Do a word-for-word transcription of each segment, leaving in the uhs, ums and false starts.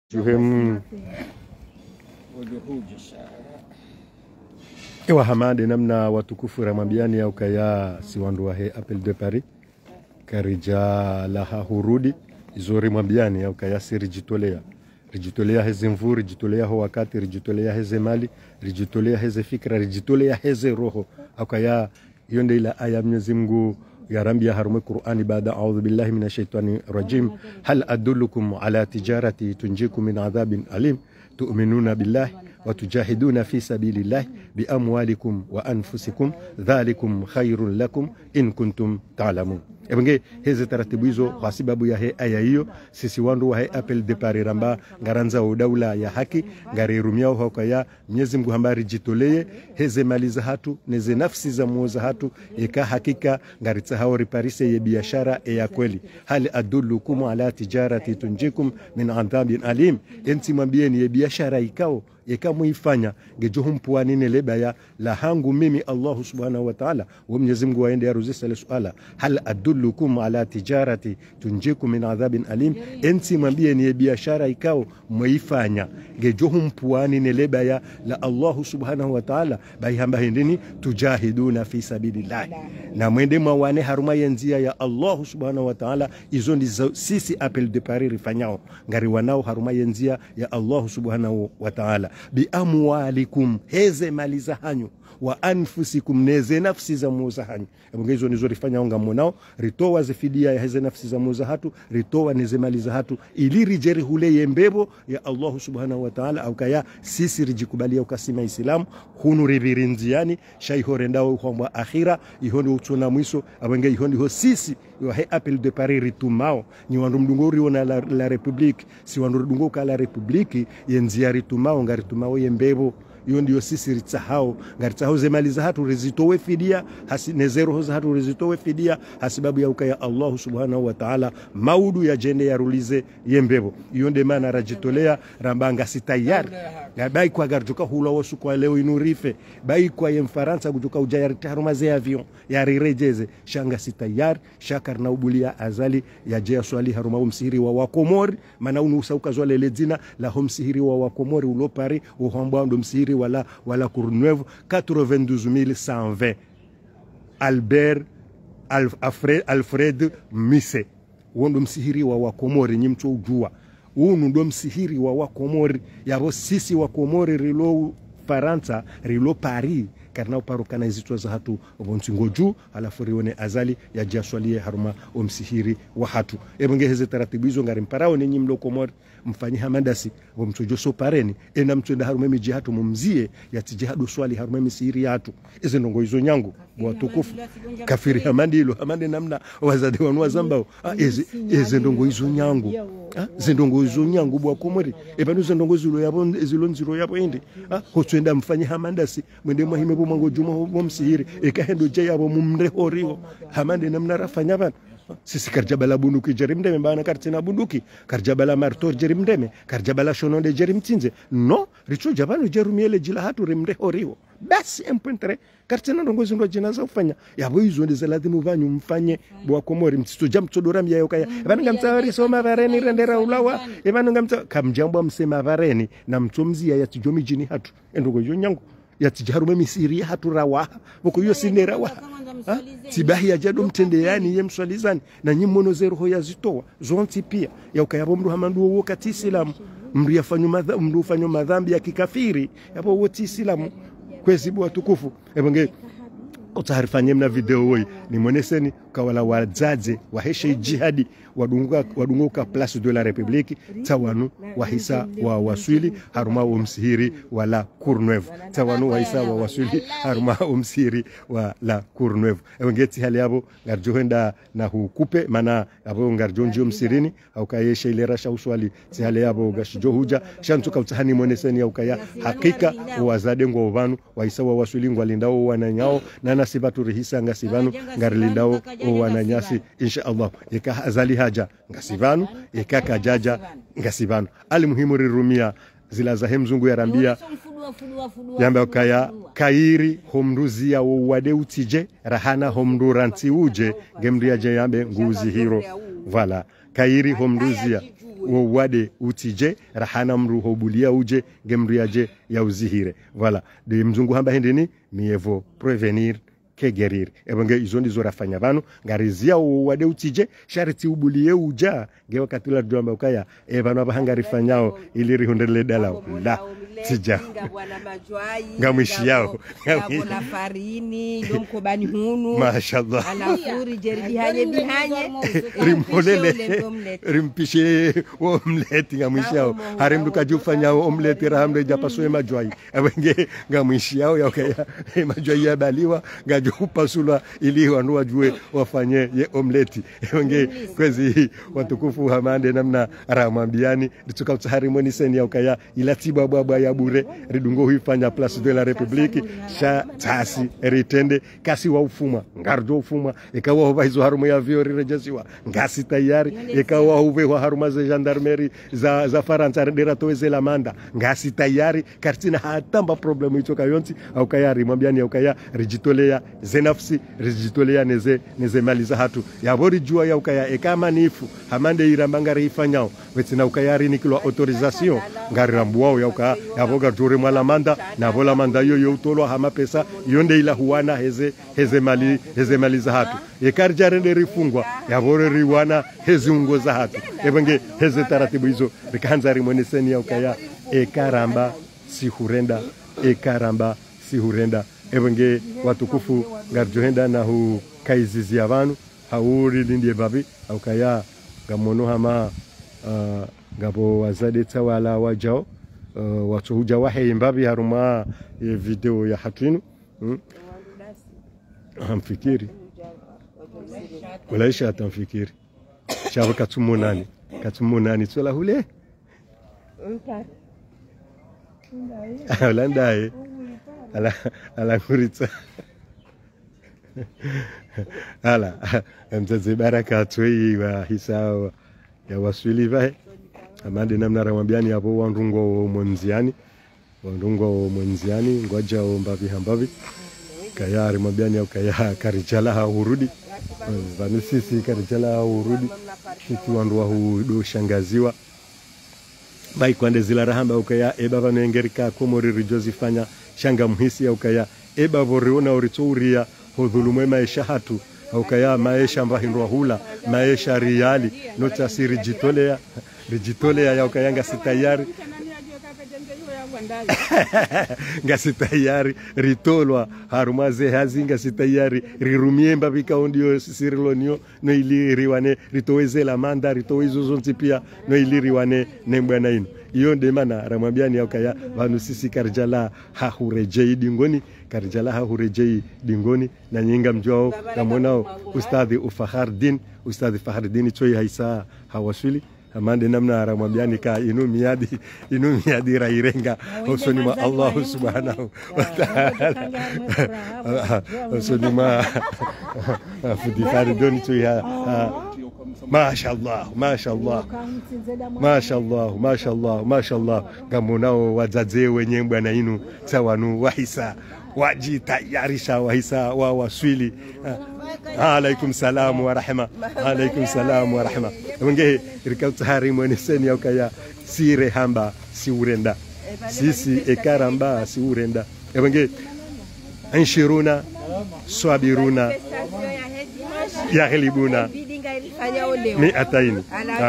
Juhem ewa hamade namna watukufu ramambiani au kaya siwandu wa he Appel de Paris karija laha hurudi izori mwambiani au kaya si rijitolea rijitolea heze mvu, rijitolea ho wakati, rijitolea heze mali, rijitolea heze fikra, rijitolea heze roho au kaya yonde ila aya Mwenyezi Mungu ya rambia harume Qur'ani baada a'udhu billahi minash shaitani rajim hal adullukum ala tijarati tunjikum min adhabin alim tu'minuna billahi wa tujahiduna fi sabilillahi bi amwalikum wa anfusikum dhalikum khairun lakum in kuntum ta'lamun. Ebenge heze taratibu hizo kwa sababu ya he aya hiyo sisi wandu wa he Appel de Paris ramba ngaranza udaula ya haki ngarirumia hoka ya Mwenyezi Mungu hambari jitoleye heze mali za hatu neze nafsi za muoza hatu eka hakika ngaritsa hao riparise ye biashara ya kweli hali adullukum ala tijarati tunjikum min adhabin alim enti mwambieni ye biashara ikao yeka muifanya ngejohum puanine lebaya la hangu mimi Allah subhanahu wa ta'ala wa Mwenyezi Mungu waende yaruzisa ile swala hal adullukum ala tijarati tunjikum min adhabin alim enti mwambieni ye biashara ikao muifanya ngejohum puanine lebaya la Allah subhanahu wa ta'ala bayhamba hindini tujahiduna fi sabilillah na mwende mwane haruma yenzia ya Allah subhanahu wa ta'ala izo ndizo sisi Appel de Paris rifanyao ngari wanao haruma yenzia ya Allah subhanahu wa ta'ala bi amwalikum heze mali za hanyu wa anfusikum neze nafsi za muza hanyu ebongezo nizo rifanya onga monao ritoa zifidia ya heze nafsi za muza hatu ritoa neze mali za hatu ili rijeri hule yembebo ya Allah subhanahu wa ta'ala au kaya sisi rijikubalia ukasima Islam hunu ribirinziani shaihorendao kwa akhira ihondi utuna mwiso abenge ihondi ho sisi wa he Appel de Paris ritumao ni wandu mdungori ona la, la Republique si wandu dungoka la Republique yenzia ritumao ngaritumao yembebo iyo ndio sisi ritsahao ngaritahao zemali za hatu rizitowe fidia hasi nezero za hatu rizitowe fidia hasibabu ya ukaya Allah subhanahu wa ta'ala maudu ya jende ya rulize yembebo iyo ndio maana rajitolea rambanga sitayar ya bai kwa garjuka hula wasu kwa leo inurife bai kwa yemfaransa kujuka ujayari taruma ze avion ya rirejeze shanga sitayar shakar na ubulia azali ya jea swali haruma umsihiri wa wakomori maana unusauka zwale ledzina la homsihiri wa wakomori ulopari uhomba ndo msihiri wala wala Courneuve quatre-vingt-douze mille cent vingt Albert Alfred Alfred Mise wondo msihiri wa wakomori nyimcho ujua unu ndo msihiri wa wakomori yabo sisi wakomori rilo Faransa rilo Paris karna uparukana izitwa za hatu obonsingoju alafu rione azali ya jaswalie haruma omsihiri wa hatu ebonge heze taratibu hizo ngari mparao ni nyimlo komori mfanyi hamandasi womtujoso pareni ena mtwenda haruma miji hatu mumzie ya tijihadu swali haruma misihiri hatu eze ndongo hizo nyangu watukufu kafiri hamandilo hamande namna wazade wanwa zambao ah, eze eze ndongo hizo nyangu ah, zendongo hizo nyangu bwa komori ebanu zendongo zilo yabo zilo nziro yabo indi ah, hotwenda mfanyi hamandasi mwende mwahime mango juma ho msihiri ekahendo je yabo mumre horiwo hamande namna rafanya bana sisi karjabala bunduki jerimdeme bana kartina bunduki karjabala martor jerimdeme karjabala shononde jerimtinze no richo jabano jerumiele jila hatu rimre horiwo basi empentre kartina ndongozi ndo jinaza ufanya yabo izo ndize lazima vanyu mfanye bwa komori mtito jam todora mya yokaya bana ngamtsawari soma vareni rendera ulawa ebana ngamtsa kamjambo msema vareni na mtomzia ya tijomi jini hatu endongo yo nyangu ya tijarume misiri hatu rawa boko yo sinera wa tibahi ya jado mtende yani ye mswalizani na nyimono zero ho ya zitoa zonti pia ya ukayabo mru hamandu wo kati Islam mru yafanyo madhambi mru fanyo madhambi ya kikafiri yapo wote Islam kwezi bwa tukufu ebonge utaharifanye mna video hoi ni mwoneseni kawala wazaze waheshe jihadi wadunguka wadunguka place de la République tawanu wahisa wa waswili haruma umsihiri wala Courneuve tawanu wahisa wa waswili haruma umsihiri wala Courneuve ngeti hali yabo ngarjohenda na hukupe mana yabo ngarjonjo msirini au kayeshe ile rasha uswali si hali yabo gashijo huja shantuka utahani mwoneseni au kaya hakika wazade ngo vanu wahisa wa waswili ngwalindao wananyao na nasibatu rihisa ngasivanu ngarilindao wananyasi insha Allah ika azali haja ngasivanu ika kajaja ngasivanu ali muhimu rirumia zila za hemzungu ya rambia yamba kaya kairi homruzia wade utije rahana homruranti uje gemria je yambe nguzi hiro vala kairi homruzia wo wade utije rahana mru hobulia uje gemriaje ya uzihire voilà de mzungu hamba hendeni mievo prevenir que guérir ebenge izo ndizo rafanya banu ngarizia wo wade utije shariti ubulie uja ngewa katula dwamba ukaya e banu abahanga rifanyao ili rihondele dala la tija ngamishi yao ngabona farini domkobani hunu mashallah anafuri jeri bihanye bihanye rimolele rimpishe omleti ngamishi yao harimdu kajufanya omleti rahamde japaso majwai abenge ngamishi yao yakaya majwai ya baliwa ngajupasula ili wanu wajue wafanye ye omleti abenge kwezi watukufu hamande namna ramambiani lituka utaharimoni seni yakaya ilatiba baba ya bure ridungo huifanya place de la République sha tasi eritende kasi wa ufuma ngardo ufuma ikawa huwa hizo harumu ya viori rejesiwa ngasi tayari ikawa huwe wa haruma za gendarmerie za za Faransa rendera toeze la manda ngasi tayari kartina hatamba problemu itoka yonti au kayari mwambiani au kaya rijitolea zenafsi rijitolea neze neze maliza hatu ya bori jua ya ukaya ekama nifu hamande irambanga rifanyao wetina ukayari nikilo autorisation ngarambuao ya ukaya ya boga tore mala manda na bola manda yo yo tolwa hama pesa yonde ila huwana heze heze mali heze mali za hatu ekarja rende rifungwa ya bore riwana heze ungo za hatu ebenge heze taratibu hizo rikanza rimoneseni ya ukaya ekaramba si hurenda ekaramba si hurenda ebenge watukufu garjohenda na hu kaizizi ya vanu hauri lindie babi ukaya gamono hama uh, gabo wazade tawala wajao Uh, watu huja wahe mbabi haruma e video ya hatinu hmm? Hamfikiri walaisha atamfikiri shabu katumu nani katumu nani tula hule ala ndaye ala ala kurita ala mzazi baraka atoi wa hisao ya waswili vahe amande namna ramambiani hapo wandungo mwenziani wandungo mwenziani ngoja ombavi hambavi kaya ramambiani au kaya karijala hurudi bani sisi karijala hurudi sisi wandu wa hudo shangaziwa bai kwande zila rahamba au kaya eba vanengerika komori rijozifanya shanga mhisi au kaya eba voriona orituria hodhulume maisha hatu au kaya maisha mbahindwa hula maisha riali nota siri jitolea rijitolea ya ukayanga sitayari ngasi tayari ritolwa harumaze hazinga sitayari rirumiemba bikaondio sirilonio no ili riwane ritoweze la manda ritowezo zonti pia no ili riwane nembwana ino iyo ndemana ramwambiani ukaya vanu sisi karjala hahurejei dingoni karjala hahurejei dingoni na nyinga mjwao namonao ustadhi Ufakhardin ustadhi Fakhardin choi haisa hawaswili amande namna ramwambiani ka inu miadi inu miadi rairenga osonima Allah subhanahu wa ta'ala osonima fudifari doni tu ya mashallah mashallah mashallah mashallah mashallah gamonao wazaze wenye bwana inu tawanu wahisa waji tayarisha wahisa wa waswili alaikum salam wa rahma alaikum salam wa rahma wenge rikauta harimu niseni ya ukaya sire hamba si urenda sisi ekaramba si urenda wenge anshiruna swabiruna yahlibuna mi'ataini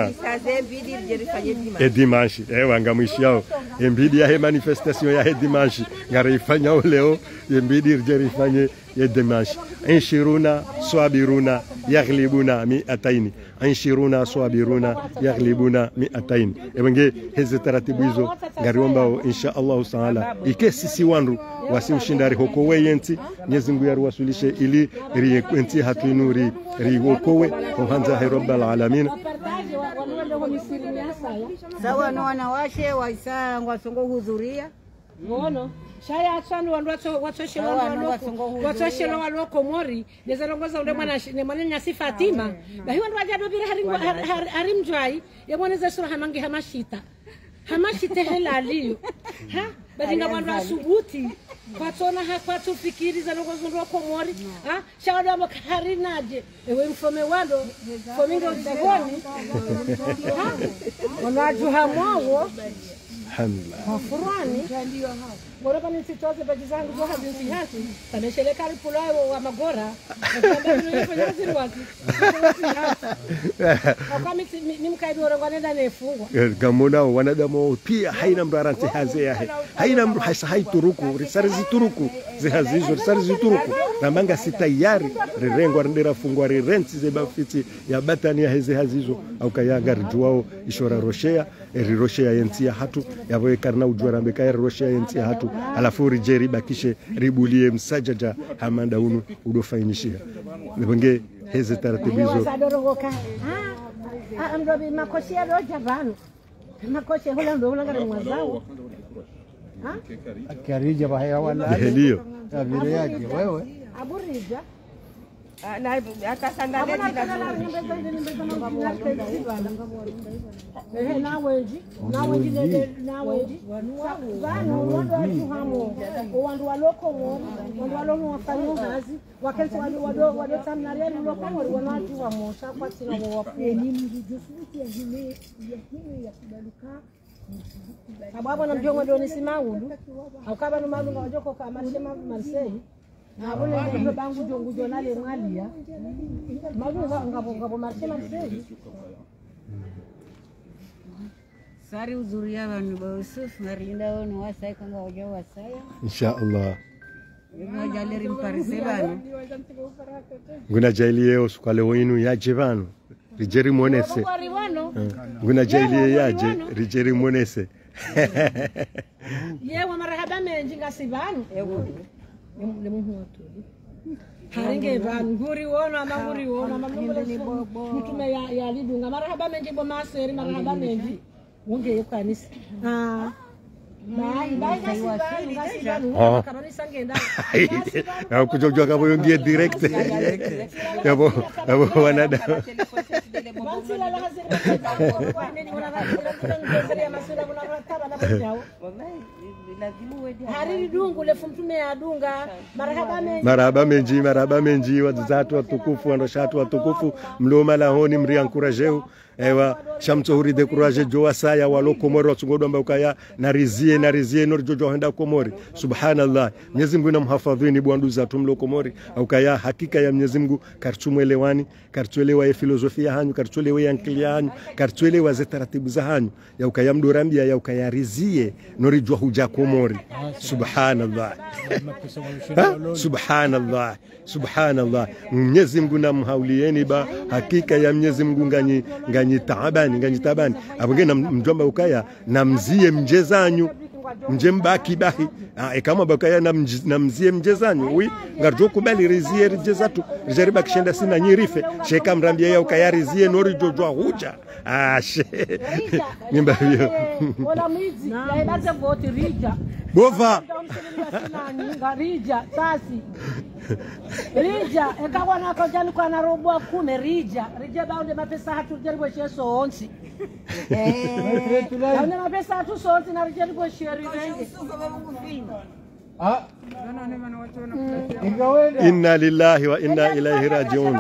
e dimanche eh wangamwishi yao embidi ya he manifestation ya he dimanche ngarifanya leo embidi rjerifanye ye dimanche anshiruna swabiruna yaglibuna mi'ataini anshiruna swabiruna yaglibuna mi'ataini ebenge heze taratibu hizo ngariomba insha Allah taala ikesi si wandu wasi ushindari hoko weyenti Mwenyezi Mungu yaruwasulishe ili riyekwenti hatuinuri riwokowe ohanza he rabbal alamin sawa no wanawashe waisa ngwasongo hudhuria ngono shaya asanu wandu watoshe wandu watoshe waloko mori nezalongoza ule mwana ne mwana si Fatima na hiyo ndo ajado bila harimjwai yaboneza sura hamangi hamashita hamashite helaliyo ha badinga wandu asubuti kwa tona hapa tufikiri za ndogo zindwa komori ha shawada makarinaje ewe mfome wando fominga udagoni ha wanajua mwawo alhamdulillah mafurani ndio hao bora kama sitoze baji zangu kwa hadithi hasi tameshele kali pulao wa magora ndio ndio fanya wati kama ni mkaidi orangana nefungwa gamona wanadamu pia haina mbarante hazea haina mru hasa haituruku risarizi turuku zihazizo risarizi turuku na manga sitayari rirengo ndira fungwa rirenti zebafiti ya batani ya hizi hazizo au kayanga rijuao ishora roshea riroshea yentia hatu yavoe karna ujwara mbeka roshea yentia hatu alafu rijeri bakishe ribulie msajaja hamanda unu udofainishia nibenge heze taratibu hizo ah amdobi makoshia roja vanu makoshia hola ndo hola ngare mwazao ha akarija bahaya wala ndio vile yake wewe aburija na hata sandali eh na weji na weji na weji vanu wando hamo wandu waloko mo wandu waloko wafanya kazi wakati wadu wado wado tamnaria ni loko mo wanatu wa mosha kwa sina wafu ni mjijusuti ya hile ya hile ya kudaluka sababu na mjongo ndio nisimaudu akaba no malu ngajoko kama sema Marseille na wale ndio bangu jongo jonale mwalia malu ngabo ngabo Marseille Marseille sari uzuri ya banu ba Yusuf marinda ono wasai kanga ojo wasaya inshallah ngajaleri mparise banu nguna jailie osukale winu yaje banu rijeri monese nguna jailie yaje rijeri monese yewe marahaba menji ngasibanu le muhoto haringe banu nguri wona amanguri wona amanguri ni bobo mtume ya ya lidunga marahaba menji bo maseri marahaba menji wonge yokanisi ah Mai mai ngasibanu ngasibanu kabani sangenda na kujojwa kabo yongie direct yabo yabo wanada Mansila la hazira kwa nini wala hazira ya masura kuna rataba na bajao hariri dungu le fumtume ya dunga marahaba menji marahaba menji marahaba menji wazatu watukufu wandoshatu watukufu mloma la honi mri encourager ewa shamto huri de courage joa saya walo komori watungodo ambao kaya narizie narizie nor jojo henda komori subhanallah Mwenyezi Mungu na mhafadhini bwandu za tumlo komori au kaya hakika ya Mwenyezi Mungu kartumwelewani kartuelewa ya filosofia hanyu kartuelewa ya akili hanyu kartuelewa za taratibu za hanyu ya ukaya mdorambia ya ukaya rizie nor joa huja komori subhanallah subhanallah subhanallah Mwenyezi Mungu na mhaulieni ba hakika ya Mwenyezi Mungu ngani ngani taabani ngani tabani abongena mjomba ukaya na mzie mjezanyu mjembaki bahi ah kama bakaya na na mzie mjezanyu wi ngarjo kubali rizie rijezatu rijariba kishenda sina nyirife sheka mrambia ya ukaya rizie nori jojo huja ah she nimba hiyo wala mizi ya ibaze voti rija bova rija sasi rija ekawa na kojani kwa na robo kumi rija rija baunde mapesa hatu jaribu sheso onsi eh baunde mapesa hatu so onsi na jaribu sheri ah inna lillahi wa inna ilaihi rajiun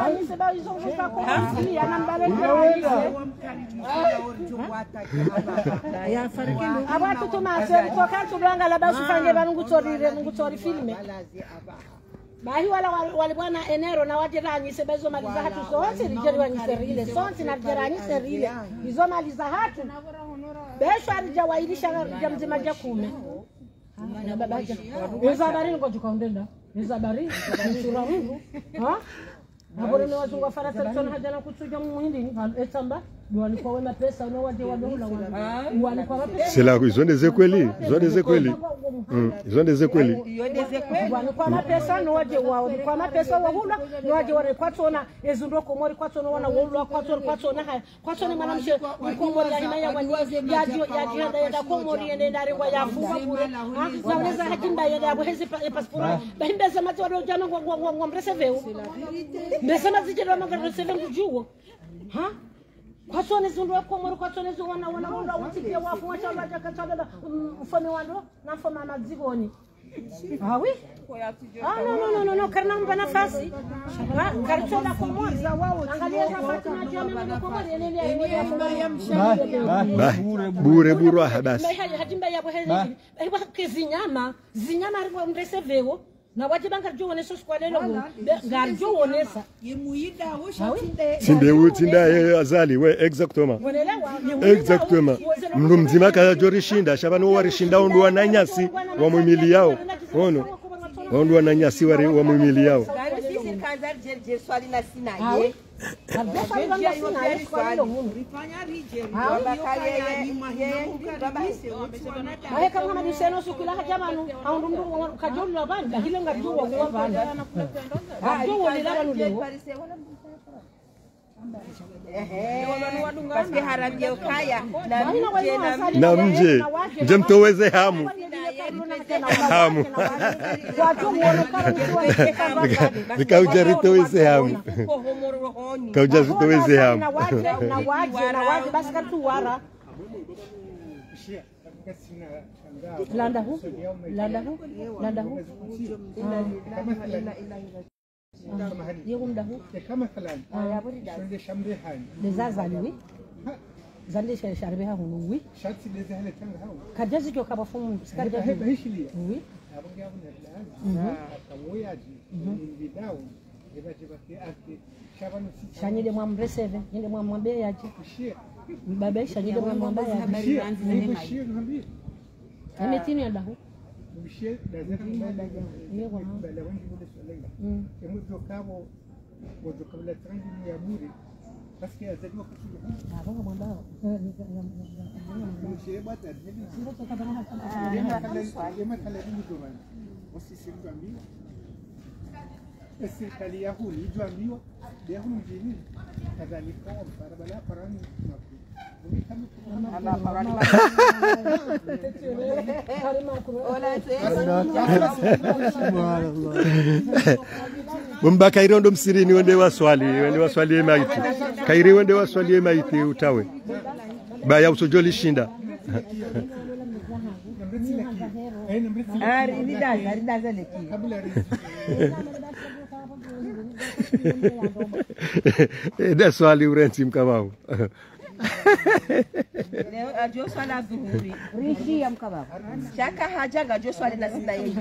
abatu tumaseri tokantu dwanga la basu fanye banungutorire nungutori filme bahi wala wale bwana enero na wajeranyi sebezo maliza hatu sonsi rijeri wanyiserile sonsi na rijeranyi serile hizo maliza hatu besho alijawailisha jamzima jakume na babaja nizabari ngo tukaundenda nizabari nisura Mungu ha abone ni wazungu afara tsona hajana kutuja muhindi etamba walikuwa wema pesa na waje wadola walikuwa pesa sila izonde ze kweli izonde ze kweli izonde ze kweli walikuwa pesa na waje wao walikuwa pesa wahula na waje wale kwatona ezundo komori kwatona wana wulu kwatona kwatona kwatona mwanamshe komori ya himaya wani yaji yaji hada ya komori ende ndare kwa yafunga bure na unaweza hajimba ya abo hezi passport bahimbe za matu wado jana ngwa mreseveu mbesema zijero mangaro seven kujuo ha kwatone zundo komori kwatone zuwana wana wana utikia wafu wacha wacha katala ufame wando na fama mazigoni Ah oui. Ah non non non non non karna mpa nafasi. Karichoda komori. Angalia nafasi na jamaa na komori endelea. Bure bure basi. Hatimba yabo hezi. Aiwa kezinyama, zinyama riwa mresevewo. Na wajiba ngarjo woneso kwa lelo ngarjo wonesa yemuida ho shatinde tinde utinda azali we exactement exactement mnumzima ka jorishinda shabano warishinda ondu wananyasi wa mwimili yao ono ondu wananyasi wari wa mwimili yao sisi kanza jeje swali na sina ye Abdesa ngamba sina ye kwa lelo mundu rifanya rije baba kale ye baba ahe kama kama diseno sukila hajamanu aundu ndu kajolu la banda hile ngarjo wa kwa banda ngarjo wonela banu leo ehe paske haramje ukaya na mje na mje mje mtoweze hamu hamu nikauja ritoweze hamu kauja ritoweze hamu na waje na waje na waje basi katuwara landa hu landa hu landa hu يوم ده كما فلان يا بودي شنو شمري هاي لزازالوي زالي شاربها هونوي شاتي اللي زهله تنغاو كجازي جو كبا فم سكاربها هي هيش لي وي ابغى اقول لك كموياجي بيداو يبقى جبتي اكي شابانو shani de mwam reseve nde mwam mwambe yaje baba shani de mwam mwambe yaje shie ngambi ametini ya dahu shie lazima yego bala wangi wala solenga kemu dokabo wodo kabla tangi ni yaburi paske azaliwa kusudi abo mwambao shie bata dili ndio tukabana yema kale ni domani wasisi ngambi serikali ya huni ijuambiwa leo mjini kadhalika barabara parani Bumba kairi ndo msirini wende waswali wende waswali maiti kairi wende waswali maiti utawe baya usojoli shinda ari ridaza ridaza leki eda swali urenzi mkabao leo ajo swala dhuhuri rishi ya mkabao shaka haja gajo swali na sina yeye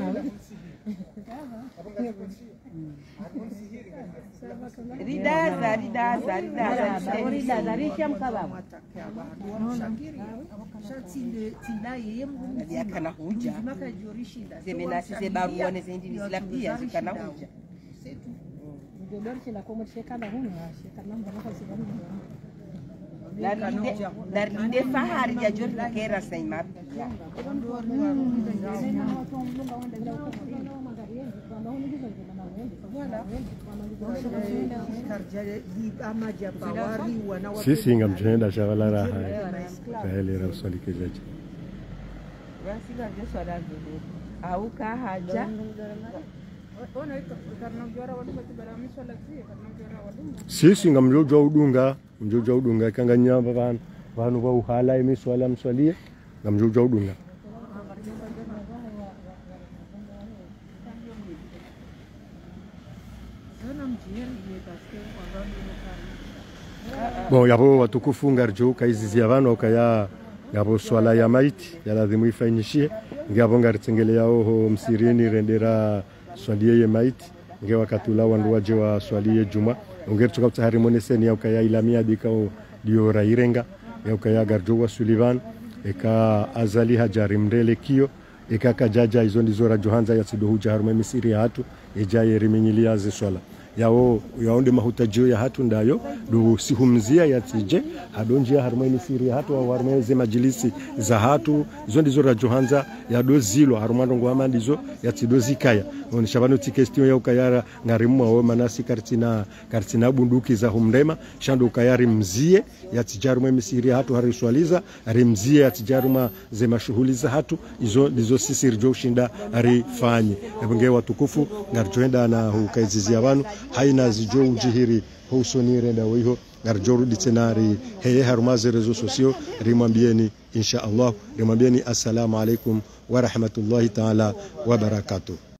ridaza ridaza ridaza ridaza rishi ya mkabao yakana huja zemenasi zebarua nezindivizila pia zikana huja Narinde fahari ya jori kera saima pia sisi ngamjenda shawala raha kaele raswali kejaji basi gajo swala dhuhuri au ka haja sisi ngamjojo udunga mjojo udunga kanganya bana banu ba uhala imiswala mswalie ngamjojo udunga bon yabo watukufu ngarjo kaizizia bana ukaya yabo swala ya maiti ya lazima ifanyishie ngabo ngaritengelea oho msirini rendera swalie ya maiti nge wakati ula wandu waje wa swalie juma ongera tuka tsahari moneseni ya ukaya ilamia dikao dio rairenga ya ukaya garjo wa Sullivan eka azali hajari mrele kio eka kajaja hizo ndizo rajohanza ya sidohuja haruma misiri ya hatu ejaye riminyilia ze swala yao yaonde mahutajio ya hatu ndayo du sihumzia ya tije hadonjia harumeni siri hatu wa harumeze majilisi za hatu hizo ndizo rajohanza ya dozilo harumando ngwama ndizo ya tidozi kaya on shabano tikestion ya ukayara ngarimu wa manasi kartina kartina bunduki za humrema shando ukayari mzie ya tijaruma misiri hatu hariswaliza rimzie ya tijaruma ze mashughuli za hatu hizo ndizo sisi rijo shinda arifanye ebonge watukufu ngarjoenda na hukaizizia abantu haina zijo ujihiri husonire ndawo iho ngarjorudi tena ri heye harumaze rezo sosio rimwambieni insha Allah rimwambieni assalamu alaikum wa rahmatullahi ta'ala wa barakatuh.